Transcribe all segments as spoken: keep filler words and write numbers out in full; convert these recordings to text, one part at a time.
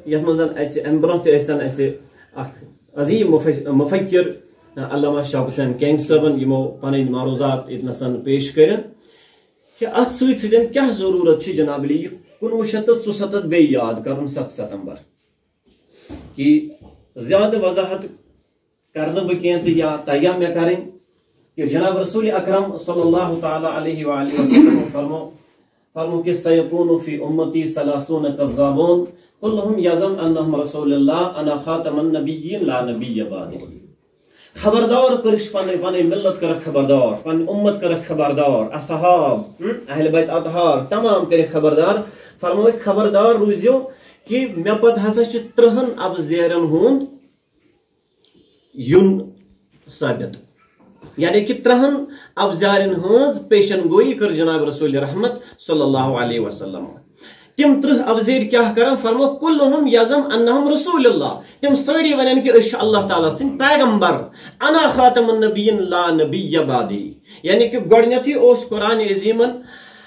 یتھ منٛز امہِ برونٛہہ تہِ ٲسۍ اَسہِ اکھ عظیٖم مُفکر علامہ شوکت حسین کینگ صٲبن یِمو پنٕنۍ معروضات ییٚتنس پیش کٔرِن کہِ اتھ سۭتۍ سۭتۍ کیٛاہ ضروٗرت چھِ جناب علی یہِ کُنوُہ شیٚتھ تہٕ ژُستتھ بیٚیہِ یاد کرُن ستھ ستمبر کہ زیادٕ وضاحت کرنہٕ بہٕ کینٛہہ تہٕ یا تیہ مےٚ کرٕنۍ کہ جناب رسول اکرم صلی اللہ تعالیٰ علیہ وآلہ وسلم فرمو فرمو کہ سیکون فی امتی ثلاثون کذابون کلہم یزم انہم رسول اللہ انا خاتم النبیین لا نبی بعدی خبردار کرش پن پن ملت کرک خبردار پن امت کرک خبردار اصحاب اہل بیت اطہار تمام کرک خبردار فرمو خبردار روزیو کہ مے پت ہسا چھ ترہن اب زیرن ہند یون ثابت یعنی کہ ترہن اب زیرن ہز پیشن گوئی کر جناب رسول رحمت صلی اللہ علیہ وسلم تم ترہ ابزیر کیا کرن فرمو کلہم یزم انہم رسول اللہ تم ساری ونن کہ اش اللہ تعالیٰ سن پیغمبر انا خاتم النبیین لا نبی بعدی یعنی کہ گۄڈنیتھے اوس قرآن عظیمن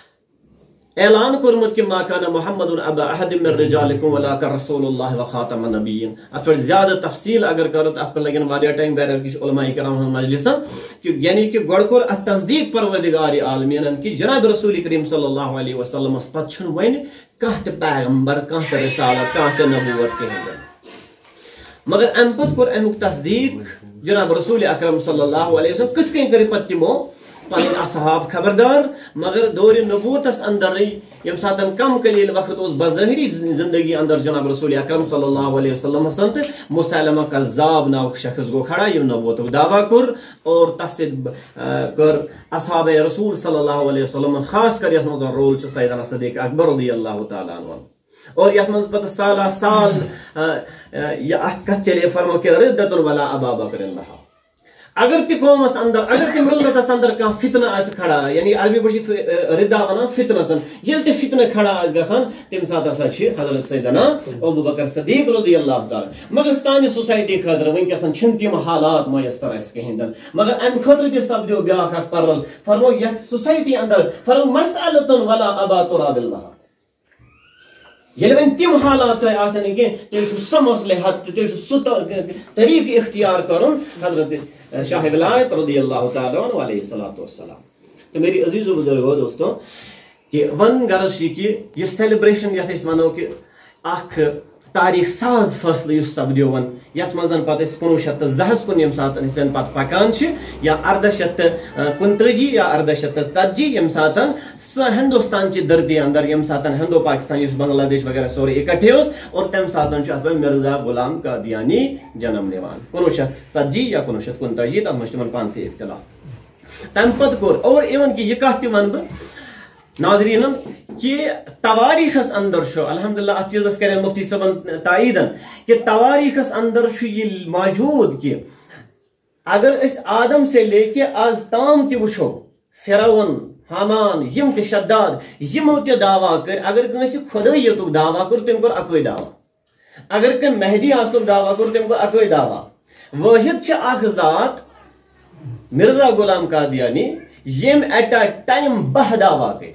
اعلان کورمت کہ ما کان محمد ابا احد من رجالکم ولکن رسول اللہ و خاتم النبیین ات پر زیادہ تفصیل اگر کرو ات پر لگن واریاہ ٹائم بیرل کچھ علماء کرام مجلسن کہ یعنی کہ گۄڈٕ کوٚر ات تصدیق پروردگار عالمینن کہ جناب رسول کریم صلی اللہ علیہ وسلم پتہٕ چھُنہٕ وۄنۍ کانٛہہ تہِ پیغمبر کانٛہہ تہِ رسالت کانٛہہ تہِ نبوت کہیٖنۍ مگر امہِ پتہٕ کوٚر امیُک تصدیق جناب رسول اکرم صلی اللہ علیہ وسلم کِتھ کٔنۍ کٔرۍ پتہٕ تِمو پن اصحاب خبردار مگر دور نبوتس اندر یم سات کم قلیل وقت اس بظاہری زندگی اندر جناب رسول اکرم صلی اللہ علیہ وسلم سن تو مسلمہ کذاب ناؤک شخص گو کھڑا یم نبوت دعویٰ کر اور تس کر اصحاب رسول صلی اللہ علیہ وسلم خاص کر یت مز رول سیدنا صدیق اکبر رضی اللہ تعالیٰ عنہ اور یت مز پتہ سالہ سال یہ اخ کت چلے فرمو کہ ردت ولا ابا بکر اللہ اگر تہ قومس اندر اگر تہ ملتس اندر کھانا فتنہ آس کھڑا یعنی عربی پہ ردا ونان فتنہ سن یل تہ فتنہ کھڑا آس گژھان تمہ سات ہسا حضرت سیدنا ابو بکر صدیق رضی اللہ تعالیٰ مگر سانہ سوسائٹی خاطر ونکسن چھن تم حالات میسر اس کہین مگر ام خاطر تہ سپدیو بیاکھ اکھ پرل فرمو یتھ سوسائٹی اندر فرمو مسألۃ ولا ابا تراب اللہ یل وین تم حالات تہ آسن کی تیل سہ مسئلہ حد تیل سہ طریقہ اختیار کرن حضرت شاہ ولایت رضی اللہ تعالیٰ عنہ علیہ الصلوۃ والسلام تو میری عزیز و بزرگو دوستوں کہ ون غرض کہ یہ سیلیبریشن یتھ أسۍ ونو کہ اخ تاریخ ساز فصل اس سپدیو ون یتھ مز پتہ کنوہ شیٚتھ تہٕ زہس کن یم سات پتہ پکان یا اردہ شیٚتھ تہٕ کنترجی یا اردہ شیٚتھ تہٕ ژتجی یم سات سہ ہندوستان چہ دھرتی اندر یم سات ہندو پاکستان اس بنگلہ دیش وغیرہ سورے اکٹھے اور تم سات ات مرزا غلام قادیانی جنم نوان کنوہ شیٚتھ ژتجی یا کنوہ شیٚتھ کنترجی تر مجھ تمن پانسے اختلاف تم پتہ کور اور ایون کہ یہ کت تہ ون بہ ناظرین کہ تواریخس اندر شو الحمدللہ ات چیزس کریں مفتی صاحبن تائیدن کہ تواریخس اندر شو یہ موجود کہ اگر اس آدم سے لے کے آز تام تہ وچھو فرعون حامان یم تہ شداد یمو تہ دعویٰ کر اگر کنسی خدایتک دعویٰ کر تم کر اکوئی دعویٰ اگر کن مہدی آسنک دعویٰ کر تم کر اکوئی دعویٰ واحد چھ اخ ذات مرزا غلام قادیانی یم ایٹ ا ٹائم بہ دعویٰ کر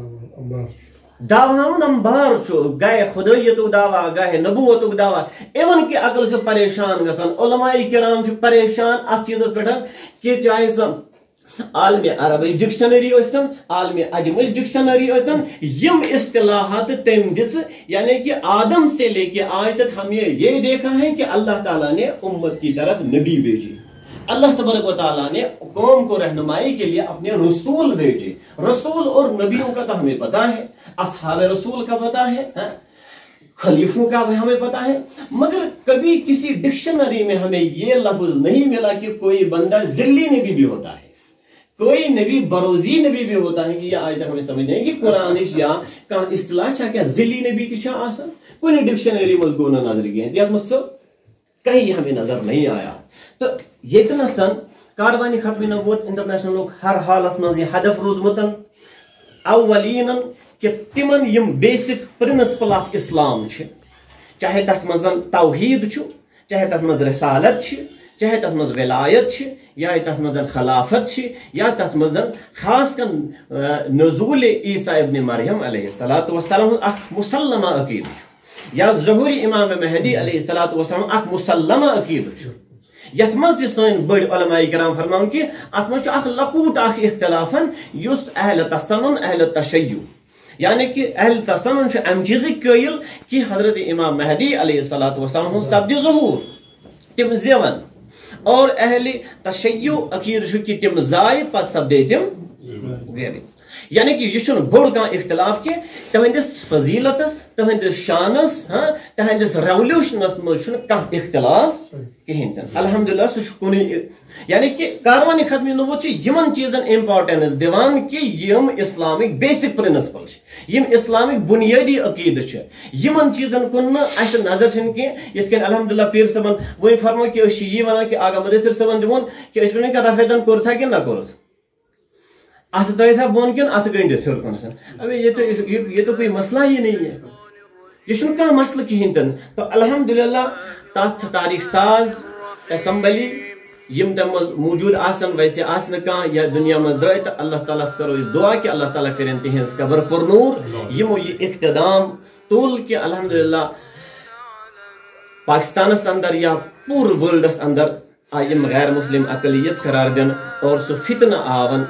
دعوان امبار گاہ خدایتک دعویٰ گاہ نبوتک دعویٰ ایون کہ عقل سے پریشان گژھان علماء کرام سے پریشان ات چیزس پہ کہ چاہے سو عالم عربچ ڈکشنری ٲسۍتن عالم عجمچ ڈکشنری ٲسۍتن یم اصطلاحات تم دِژ یعنی کہ آدم سے لے کے آج تک ہم یہ دیکھا ہے کہ اللہ تعالیٰ نے امت کی طرف نبی بھیجی اللہ تبارک و تعالیٰ نے قوم کو رہنمائی کے لیے اپنے رسول بھیجے رسول اور نبیوں کا تو ہمیں پتا ہے اصحاب رسول کا پتا ہے خلیفوں کا ہمیں پتا ہے مگر کبھی کسی ڈکشنری میں ہمیں یہ لفظ نہیں ملا کہ کوئی بندہ ذلی نبی بھی ہوتا ہے کوئی نبی بروزی نبی بھی ہوتا ہے کہ یہ آج تک ہمیں سمجھ نہیں کہ قرآن یا کہاں اصطلاح چھا کیا ذلی نبی تھی چھا آسان کوئی ڈکشنری مضمون نظر گئے یا مطلب کہیں ہمیں نظر نہیں آیا تو یہ سن کاروانی ختم نبوت انٹرنیشنل ہر حالس مز یہ ہدف رودمت اولین کہ تمن یم بیسک پرنسپل آف اسلام چاہے تک مز توحید چاہے تک مز رسالت چاہے تک مز ولایت یا تک مز خلافت یا تک مز خاص کن نزول عیسیٰ ابن مریم علیہ الصلوۃ والسلام اخ مسلمہ عقید یا ظہوری امام مہدی علیہ الصلوۃ والسلام اخ مسلمہ عقیدہ یت مز سن بڑ علماء کرام فرمان کہ ات مز اخ لکوٹ اخ اختلافن یس اہل تسنن اہل تشیع یعنی کہ اہل تسنن چھ ام چیز قائل کہ حضرت امام مہدی علیہ الصلوۃ والسلام سپد ظہور تم زیون اور اہل تشیع عقیدہ چھ کہ تم زائے پت سپدے تم غیر یعنی کہ یہ بوڑ کان اختلاف کہ تہندس فضیلتس تہندس شانس ہاں تہندس ریولیوشنس مز کانٛہہ اختلاف کہین تن الحمدللہ سہ کن یعنی کہ کاروانی ختم نبوت یمن چیزن امپارٹنس دیوان کہ یم اسلامک بیسک پرنسپل یم اسلامک بنیادی عقیدہ یمن چیزن کن اس نظر چھ کی یت کن الحمدللہ پیر صاحبن وہی فرمو کہ اس یہ ونان کہ آغا مدثر صاحبن دون کہ اس ون کہ رفیدن کور تھا کہ نہ کور ات ترے تھا بون کن ات گنڈت ہر کن ابھی یہ تو یہ تو کوئی مسئلہ ہی نہیں ہے یہ کھانا مسئلہ کہین تن تو الحمدللہ تات تاریخ ساز اسمبلی یم تم موجود آسن ویسے آسن کان یا دنیا میں درائے تو اللہ تعالیٰ کرو اس دعا کہ اللہ تعالیٰ کریں تہذ قبر پر نور یمو یہ اقتدام طول کہ الحمدللہ پاکستانس اندر یا پور ورلڈس اندر یم غیر مسلم اقلیت قرار دن اور سو فتنہ آون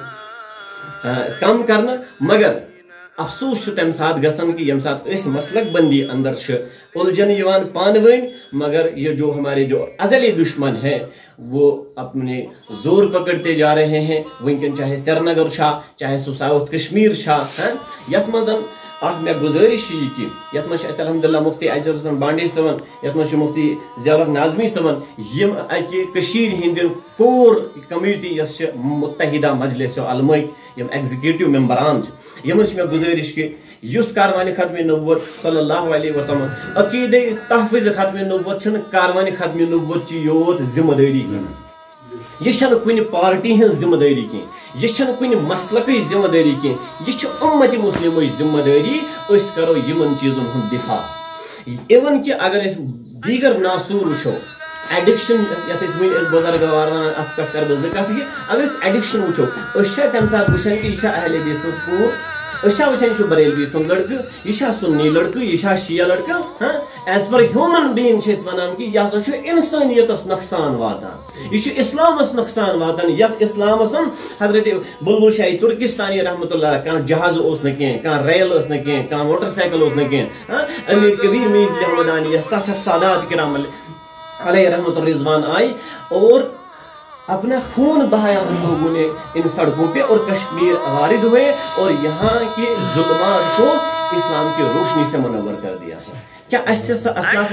کم کرنا مگر افسوس تم سات گسن کہ یم سات اس مسلک بندی اندر الجھن یوان پانوین مگر یہ جو ہمارے جو ازلی دشمن ہیں وہ اپنے زور پکڑتے جا رہے ہیں ونکن چاہے سری نگر شاہ چاہے سو ساؤتھ کشمیر شاہ یت مزن اخ میں گزارش یہ کہ یت مجھ الحمدللہ مفتی اجر حسن بانڈی صاحب یت مجھ مفتی ضیاء الحق ناظمی صاحب یم اکہ کشیر ہند کور کمیٹی یس متحدہ مجلس علمائک یم ایگزیکٹو ممبران یم میں گزارش کہ اس کاروانی ختم نبوت صلی اللہ علیہ وسلم عقیدہ تحفظ ختم نبوت چھن کاروانی ختم نبوت چی یوت ذمہ داری کی یہ چھن کن پارٹی ہن ذمہ داری کی یہ چھن کن مسلک ذمہ داری کی یہ امت مسلم ذمہ داری اس کرو یمن چیزن ہند دفاع ایون کہ اگر اس دیگر ناسور وچھو ایڈکشن یت ون بزرگ وار ونان ات پہ کر بہ کت کہ اگر اس ایڈکشن وچھو اس تمہ سات وچان کہ یہ اہل حدیث کور اس وچان بریلوی سن لڑکہ یہ سنی لڑکہ یہ شیعہ لڑکہ ہاں ایز پر ہیومن بینگ ونان کہ یہ ہسا انسانیتس نقصان واتان یہ اسلامس نقصان واتان یت اسلامس حضرت بلبل شاہی ترکستانی رحمۃ اللہ کان جہاز اس نہ کہیں کان ریل اس نہ کہیں کان موٹر سائیکل اس نہ کہیں امیر کبیر میر الحمدانی یا سخت سادات کرام علیہ رحمۃ الرضوان آئی اور اپنا خون بہایا ان لوگوں نے ان سڑکوں پہ اور کشمیر وارد ہوئے اور یہاں کے ظلمات کو اسلام کی روشنی سے منور کر دیا کیا ایسے اسلاف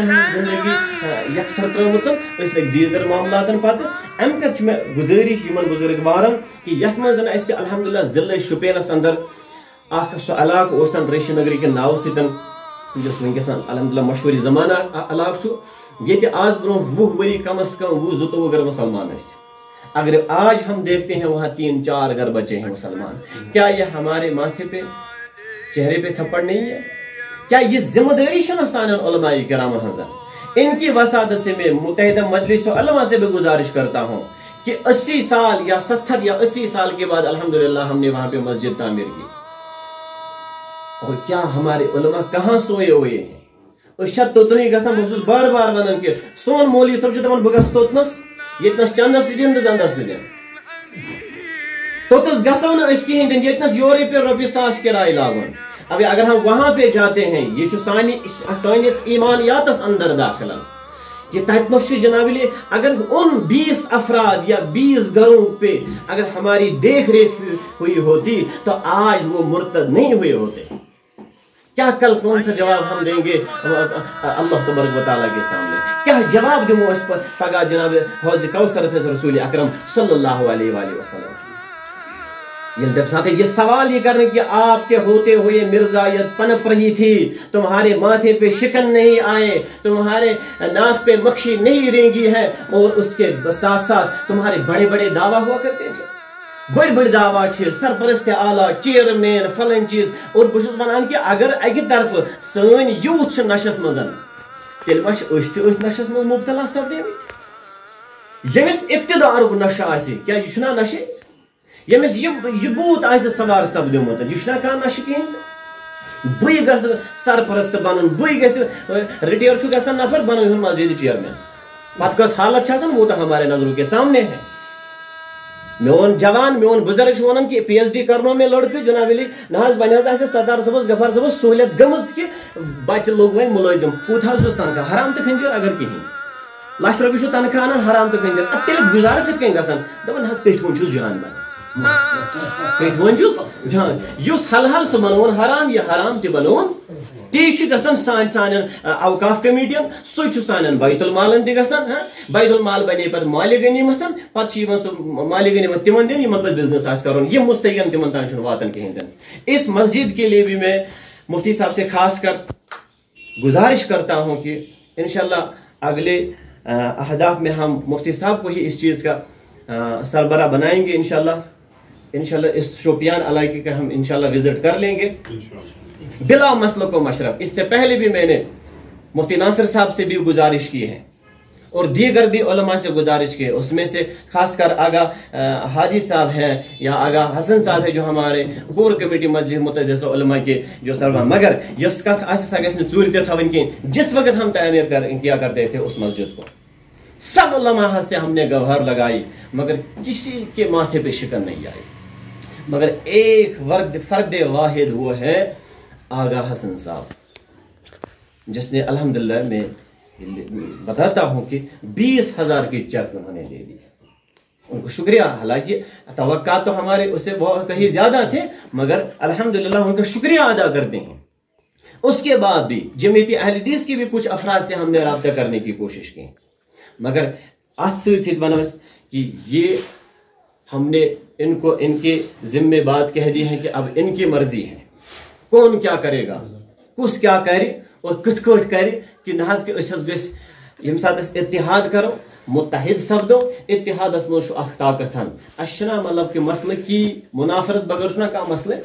زندگی یکسر ترمت اس لیے دیگر معاملات پتہ ام کر میں گزارش یمن بزرگ وارن کہ یت مزن اس الحمدللہ ضلع شپینس اندر اخ سو علاقہ اوسن ریشی نگری کے ناو ستن جس ونکس الحمدللہ مشہوری زمانہ علاقہ یہ آج برو وہ وری کم از کم وہ زوتوہ گر مسلمان اس اگر آج ہم دیکھتے ہیں وہاں تین چار اگر بچے ہیں مسلمان کیا یہ ہمارے ماتھے پہ چہرے پہ تھپڑ نہیں ہے کیا یہ ذمہ داری شناسان علماء کرام حضرت ان کی وسادت سے میں متحدہ مجلس علماء سے بھی گزارش کرتا ہوں کہ اسی سال یا ستر یا اسی سال کے بعد الحمدللہ ہم نے وہاں پہ مسجد تعمیر کی اور کیا ہمارے علماء کہاں سوئے ہوئے ہیں اس شب توتنی گسن بخصوص بار بار ونن کہ سون مولی سب سے بگس توتنس یتنس چندس دن تو دندس دن توتس گسو نا اس کہیں دن یتنس یورے پہ روپیہ ساس کرائے لاگن اب اگر ہم وہاں پہ جاتے ہیں یہ جو سانس ایمانیاتس اندر داخل یہ تتنس جناب لیے اگر ان بیس افراد یا بیس گھروں پہ اگر ہماری دیکھ ریکھ ہوئی ہوتی تو آج وہ مرتد نہیں ہوئے ہوتے کیا کل کون سا جواب ہم دیں گے اللہ تبارک و تعالیٰ کے سامنے کیا جواب دوں اس پر پگہ جناب حوض کوثر پہ رسول اکرم صلی اللہ علیہ وآلہ وسلم یہ سوال یہ کرنے کہ آپ کے ہوتے ہوئے مرزائیت پنپ رہی تھی تمہارے ماتھے پہ شکن نہیں آئے تمہارے ناک پہ مکھی نہیں رینگی ہے اور اس کے ساتھ ساتھ تمہارے بڑے بڑے دعویٰ ہوا کرتے تھے بڑی بڑی دعویٰ سرپرست اعلیٰ چیئرمین فلن چیز اور بہت ونان کہ اگر اکہ طرف سن یوتھ نشس مزن تیل ما اس نشس مز مبتلا سپدے یمس ابتدار نشہ آسی کیا یہ چھنا نشہ یمس یہ بوت آسہ سوار سپدیمت یہ چھنا کانٛہہ نشہ کہین بے گژھٕ سرپرست بنن بے گژھٕ رِٹیر چھُ گژھان نفر بنٲیہُن مسجد چیئرمین پتہٕ کۄس حالت چھِ آسان وہ تو ہمارے نظروں کے سامنے ہے میون جوان میون بزرگ ونان کہ پی ایچ ڈی کرنو میں لڑکہ جناب علی نہ ون ستار صبس غفار صبس سہولیت گمز کہ بچہ لوگ ون ملازم کوت چھس تنخواہ حرام تو کھنزیر اگر کہین لچھ رۄپیہِ تنخواہ انان حرام تو کھنزیر تیٚلہِ گزارٕ کِتھ کٔنۍ گژھان دپان حظ پیٹھ وۄنۍ چھُس جان بنان پیٹھ وۄنۍ چھُس جان یُس حل حل سُہ بنوون حرام یہ حرام تہِ بنوون تی چھُ گژھان سانہِ سانٮ۪ن اوقاف کمیٹین سُے چھُ سانٮ۪ن بیت المالن تہِ گژھان بیت المال بنے پتہٕ مالِ غنیمتن پتہٕ چھُ یِوان سُہ مالِ غنیمت تِمن دِنہٕ یِمن پتہٕ بزنس آسہِ کرُن یِم مستحقن تِمن تام چھُنہٕ واتان کہیٖنۍ تہِ نہٕ اس مسجد کے لیے بھی میں مفتی صاحب سے خاص کر گزارش کرتا ہوں کہ انشاءاللہ اگلے اہداف میں ہم مفتی صاحب کو ہی اس چیز کا سربراہ بنائیں گے انشاءاللہ انشاءاللہ اس شوپیان علاقے کا ہم انشاءاللہ وزٹ کر لیں گے بلا مسلک و مشرف. اس سے پہلے بھی میں نے مفتی ناصر صاحب سے بھی گزارش کی ہے اور دیگر بھی علماء سے گزارش کی ہے. اس میں سے خاص کر آگاہ حاجی صاحب ہیں یا آگاہ حسن صاحب ہے جو ہمارے کور کمیٹی مسجد متحدہ علماء کے جو سربراہ. مگر یس کت آسہِ سا گژھِ نہٕ ژوٗرِ تہِ تھاوٕنۍ کینٛہہ. جس وقت ہم تعمیر کر کیا کرتے تھے اس مسجد کو سب علماء سے ہم نے گوہر لگائی مگر کسی کے ماتھے پہ شکن نہیں آئی مگر ایک ورد فرد واحد وہ ہے آگاہ حسن صاحب جس نے الحمدللہ میں بتاتا ہوں کہ بیس ہزار کی چیک انہوں نے لے لی. ان کو شکریہ. حالانکہ توقعات تو ہمارے اس سے بہت کہیں زیادہ تھے مگر الحمدللہ ان کا شکریہ ادا کرتے ہیں. اس کے بعد بھی جمعیت اہل حدیث کی بھی کچھ افراد سے ہم نے رابطہ کرنے کی کوشش کی مگر ات ست ونو کہ یہ ہم نے ان کو ان کے ذمے بات کہہ دی ہے کہ اب ان کی مرضی ہے کون کیا کرے گا کس کیا کرے اور کت کٹ کرے کہ نہ کہ اس گس یم سات اتحاد کرو متحد سپدو. اتحاد مز اخ طاقت اچھا مطلب کہ مسئلہ کی منافرت بغیر چھنا کانٛہہ مسئلہ.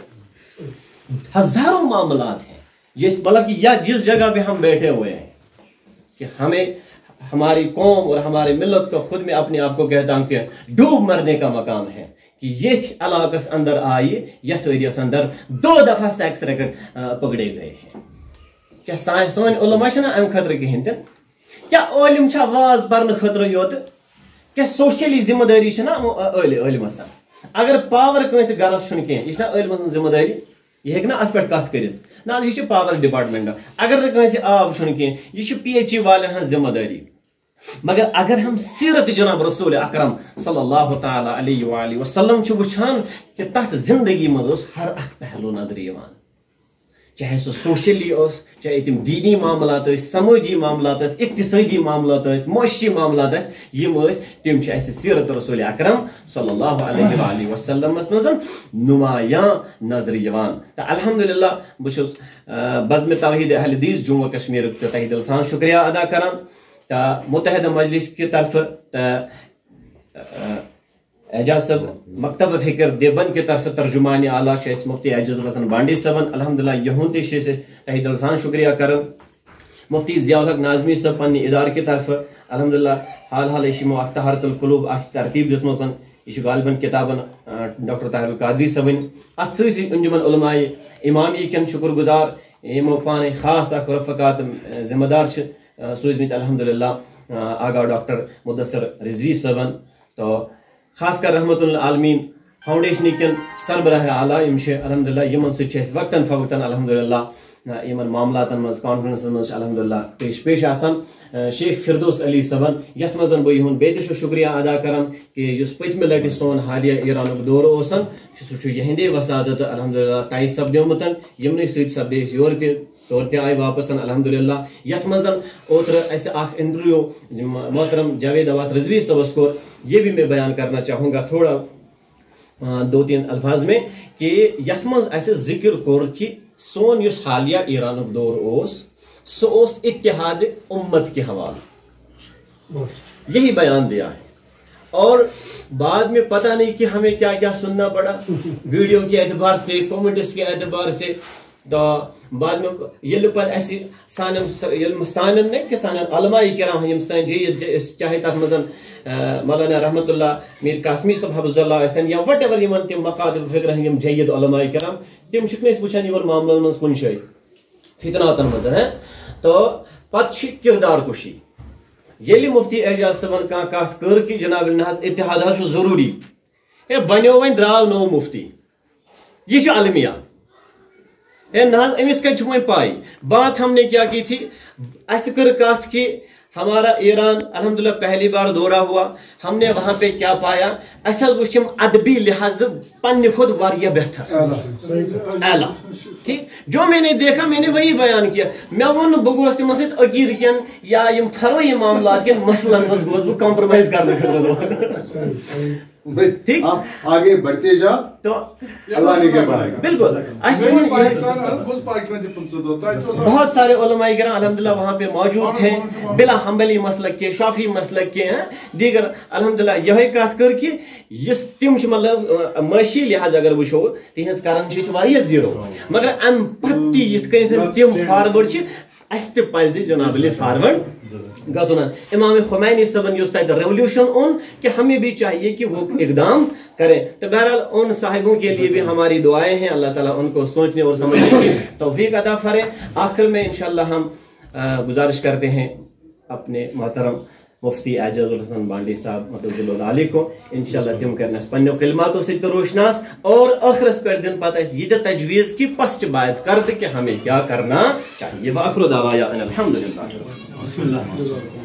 ہزاروں معاملات ہیں یہ مطلب کہ یا جس جگہ پہ ہم بیٹھے ہوئے ہیں کہ ہمیں ہماری قوم اور ہماری ملت کو خود میں اپنے آپ کو کہتا ہوں کہ ڈوب مرنے کا مقام ہے کہ یہ علاقس اندر آئی یتھ ایریاس اندر دو دفعہ سیکس ریکٹ پکڑے گئے ہیں. کیا سان علماء چھنا ام خطر کہین تن کیا عالم چھا واز پرن خطر یوت کیا سوشلی ذمہ داری چھنا عالمس اگر پاور کنس گرس چھن کین یہ چھنا عالمس ذمہ داری یہ ہیکہ نا ات پہ کت کرت نا یہ پاور ڈپارٹمنٹ اگر کنس آب چھن کین یہ پی ایچ ای والن ہن ذمہ داری. مگر اگر ہم سیرت جناب رسول اکرم صلی اللہ تعالی علیہ وآلہ وسلم چھ وچھان کہ تحت زندگی مز ہر اخ پہلو نظر یوان چاہے سو سوشلی اس چاہے تم دینی معاملات اس سماجی معاملات اس اقتصادی معاملات اس معاشی معاملات اس یم اس تم چھ اس سیرت رسول اکرم صلی اللہ علیہ وآلہ وسلم مز نمایاں نظر یوان. تو الحمدللہ بچس بزم توحید اہل حدیث جموں کشمیر تہ دل سان شکریہ ادا کران متحدہ مجلس کی طرف اعجاز صاحب مکتب فکر دیوبند کی طرف ترجمان اعلیٰ مفتی اعجاز الحسن بانڈی صاحب الحمدللہ یہون تہ تہ دل سان شکریہ کران. مفتی ضیاء الحق ناظمی صاحب پنہ ادارہ کی طرف الحمدللہ حال حال یہ اخ طہارت القلوب اخ ترتیب دسمت یہ غالباً کتابن ڈاکٹر طاہر القادری صاحب ات سی انجمن علماء امامی کن شکر گزار یمو پانے خاص اخ رفقات ذمہ دار سوزمت الحمدللہ آگاہ ڈاکٹر مدثر رضوی صاحبن. تو خاص کر رحمت العالمین فاؤنڈیشن کن سربراہ اعلیٰ یم الحمدللہ یمن ست وقتاً فوقتاً الحمدللہ یمن معاملات مز کانفرنس مز الحمدللہ پیش پیش آسان. شیخ فردوس علی صاحبن یت مز بہ یہن بیتہ شکریہ ادا کران کہ اس پتمہ لٹہ سون حالیہ ایرانک دور اوسن سہ یہندے وسادت الحمدللہ طے سپدیومت یمن ست سپدے یور تہ طور تہ آئی واپس الحمدللہ. یت مز اوتر اس اخ انٹرویو محترم جاوید عباس رضوی صاحبس کور یہ بھی میں بیان کرنا چاہوں گا تھوڑا دو تین الفاظ میں کہ یت مز اس ذکر کور کہ سون یس حالیہ ایرانک دور اوس سو اوس اتحاد امت کے حوالے یہی بیان دیا ہے. اور بعد میں پتہ نہیں کہ ہمیں کیا کیا سننا پڑا ویڈیو کے اعتبار سے کامنٹس کے اعتبار سے تو بعد میں یہ پتہ اسی سانن سانن نہیں کہ سانن علماء کرام یم سان جید چاہے تک مزن مولانا رحمت اللہ میر قاسمی صاحب حفظ اللہ حسن یا وٹ ایور یمن تم مقادر فکر یم جید علماء کرام تم چھ نہ وچھان یور معاملن من کن شے فتناتن مزن ہے تو پتہ کردار کشی یلی مفتی اعجاز صاحبن کان کات کر کہ جناب الناس اتحاد چھ ضروری اے بنیو ون دراو نو مفتی یہ چھ المیہ اے ناز امس کت ون پائی بات ہم نے کیا کی تھی اس کر کات کہ ہمارا ایران الحمدللہ پہلی بار دورہ ہوا ہم نے وہاں پہ کیا پایا اصل وچھم ادبی لحاظ پن خود واریہ بہتر اعلیٰ ٹھیک جو میں نے دیکھا میں نے وہی بیان کیا میں ون بہ گوس تمن سۭتۍ عقیدٕ کٮ۪ن یا یم فروعی معاملات کٮ۪ن مسلن منٛز گوس بہ کمپرومائز کرنے خٲطرٕ ٹھیک آگے بڑھتے جا تو اللہ نے کیا بنائے گا بالکل بہت سارے علماء کرام الحمدللہ وہاں پہ موجود تھے بلا حنبلی مسلک کے شافی مسلک کے ہیں دیگر الحمدللہ یہ کت کر کہ یس تم مطلب معاشی لحاظ اگر وچھو تہذ کرن واریاہ زیرو مگر ام پتہ یت کن تم فارورڈ اس تہ پزِ جناب علی فارورڈ گژھُن امام خمینی صاحبن یس تتہ ریولیوشن اون کہ ہمیں بھی چاہیے کہ وہ اقدام کریں تو بہرحال ان صاحبوں کے لیے بھی ہماری دعائیں ہیں اللہ تعالیٰ ان کو سوچنے اور سمجھنے کی توفیق عطا فرمائے آخر میں انشاءاللہ ہم گزارش کرتے ہیں اپنے محترم مفتی اعجاز الحسن بانڈی صاحب متضل العالی کو انشاءاللہ تم کرنس پنو کلماتوں سے روشناس اور آخرس پر دن پتہ یہ تجویز کی پسٹ باید کرد کہ ہمیں کیا کرنا چاہیے وآخر دعوانا الحمدللہ بسم اللہ